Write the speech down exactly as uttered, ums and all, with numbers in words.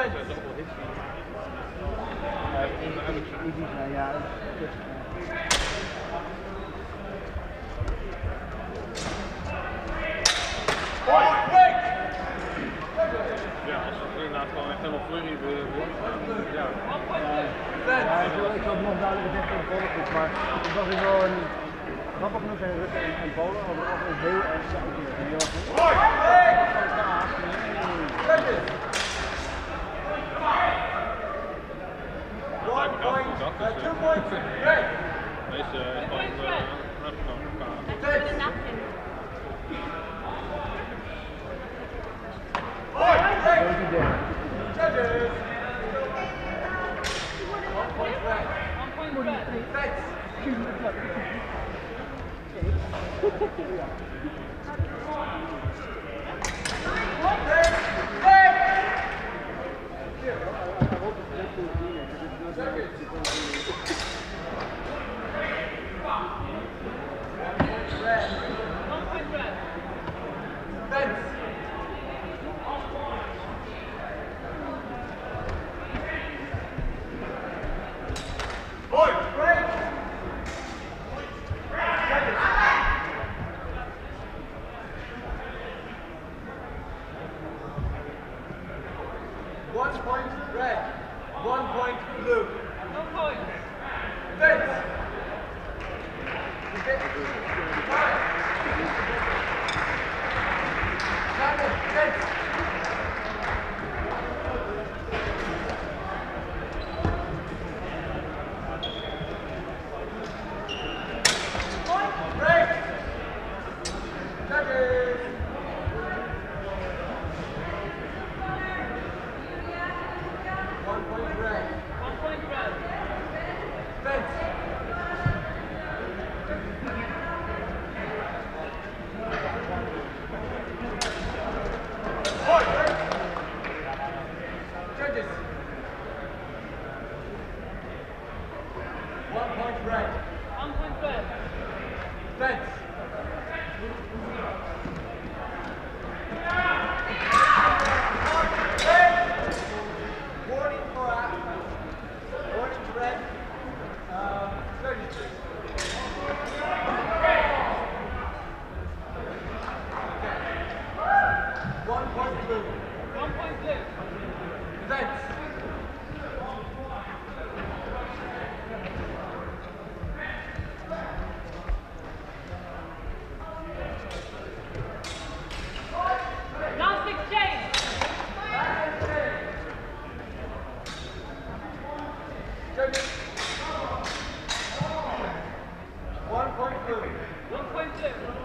Ja, ja, als het inderdaad gewoon echt helemaal flurry wordt, ja. Ja, ik wil, ik wil het nog duidelijk zeggen voor de volgende, maar het was ik wel een grappig genoeg zijn Russen en, en Polen over het algemeen heel erg sterk. En heel erg goed. One point, uh, two points, red. Deze is gewoon uh, Judges. One point red. One point red. Fence. One point red, one point blue. No point. Fence. Fence. Point break. Judges. One point red. One point red. Fence. Point. Judges. One point red. One point red. Fence. Warning for uh, orange red. Uh, thirty-three. One point blue. One point blue. Fence. Last exchange. Judges. One point blue. One point blue.